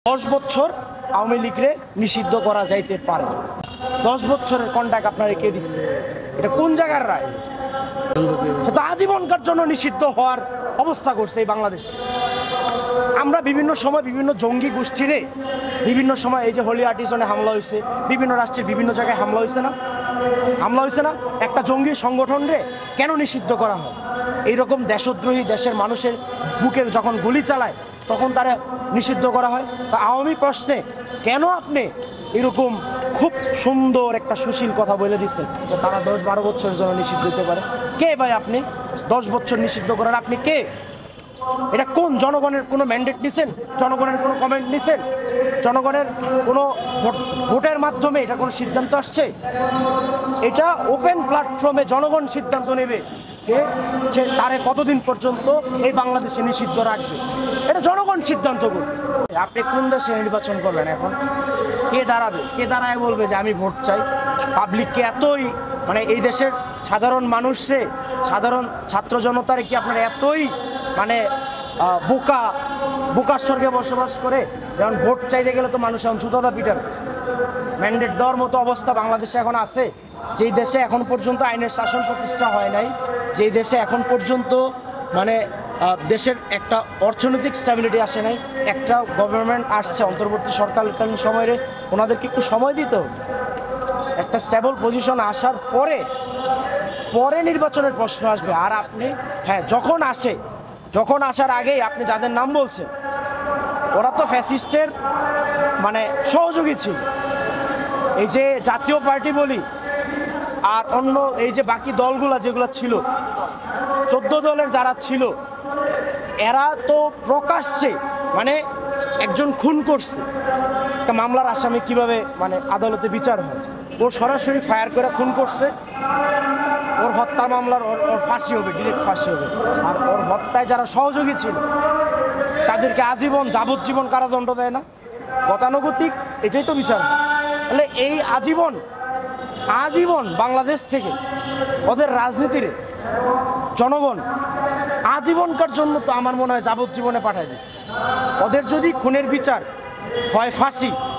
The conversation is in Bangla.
10 বছর আওয়ামী লীগরে নিষিদ্ধ করা যাইতে পারে। 10 বছরের কন্ট্রাক্ট আপনারা কে দিচ্ছে? এটা কোন জায়গার রায়? সেটা আজীবনকার জন্য নিষিদ্ধ হওয়ার অবস্থা করছে এই বাংলাদেশে। আমরা বিভিন্ন সময় বিভিন্ন জঙ্গি গোষ্ঠীরে বিভিন্ন সময় এই যে হোলি আর্টিজনে হামলা হয়েছে, বিভিন্ন রাষ্ট্রের বিভিন্ন জায়গায় হামলা হয়েছে না? একটা জঙ্গি সংগঠন রে কেন নিষিদ্ধ করা হয়? এইরকম দেশদ্রোহী দেশের মানুষের বুকে যখন গুলি চালায় তখন তারা নিষিদ্ধ করা হয়। তা আওয়ামী প্রশ্নে কেন আপনি এরকম খুব সুন্দর একটা সুশীল কথা বলে দিচ্ছেন যে তারা 10-12 বছরের জন্য নিষিদ্ধ হতে পারে? কে ভাই আপনি 10 বছর নিষিদ্ধ করার? আপনি কে? এটা কোন জনগণের কোনো ম্যান্ডেট নিছেন? জনগণের কোনো কমেন্ট নিছেন? জনগণের কোনো ভোটের মাধ্যমে এটা কোনো সিদ্ধান্ত আসছে? এটা ওপেন প্ল্যাটফর্মে জনগণ সিদ্ধান্ত নেবে যে তারে কতদিন পর্যন্ত এই বাংলাদেশে নিষিদ্ধ রাখবে, এটা জনগণ সিদ্ধান্ত করবে। আপনি কোন দেশে নির্বাচন করবেন? এখন কে দাঁড়াবে? কে দাঁড়ায় বলবে যে আমি ভোট চাই? পাবলিককে এতই এই দেশের সাধারণ মানুষরে, সাধারণ ছাত্র জনতারে কি আপনারা এতই বোকার স্বর্গে বসবাস করে? যেমন ভোট চাইতে গেলে তো মানুষ এখন জুতাদা পিটাবে। ম্যান্ডেট দেওয়ার মতো অবস্থা বাংলাদেশে এখন আছে, যেই দেশে এখন পর্যন্ত আইনের শাসন প্রতিষ্ঠা হয় নাই, যেই দেশে এখন পর্যন্ত দেশের একটা অর্থনৈতিক স্ট্যাবিলিটি আসে নাই। একটা গভর্নমেন্ট আসছে অন্তর্বর্তী সরকারকালীন সময়ে, ওনাদেরকে একটু সময় দিতে হবে। একটা স্টেবল পজিশন আসার পরে নির্বাচনের প্রশ্ন আসবে। আর আপনি যখন আসার আগেই আপনি যাদের নাম বলছেন ওরা তো ফ্যাসিস্টের সহযোগী ছিল। এই যে জাতীয় পার্টি বলি আর অন্য এই যে বাকি দলগুলা যেগুলো ছিল, 14 দলের যারা ছিল, এরা তো প্রকাশ্যে একজন খুন করছে, একটা মামলার আসামি কিভাবে আদালতে বিচার হয়, ও সরাসরি ফায়ার করে খুন করছে, ওর হত্যা মামলার ওর ফাঁসি হবে, ডিরেক্ট ফাঁসি হবে। আর ওর হত্যায় যারা সহযোগী ছিল তাদেরকে আজীবন যাবজ্জীবন কারাদণ্ড দেয় না? গতানুগতিক এটাই তো বিচার। তাহলে এই আজীবন বাংলাদেশ থেকে ওদের রাজনীতির জনগণ আজীবনকার জন্য তো আমার মনে হয় যাবজ্জীবনে পাঠায় দিচ্ছে। ওদের যদি খুনের বিচার হয় ফাঁসি,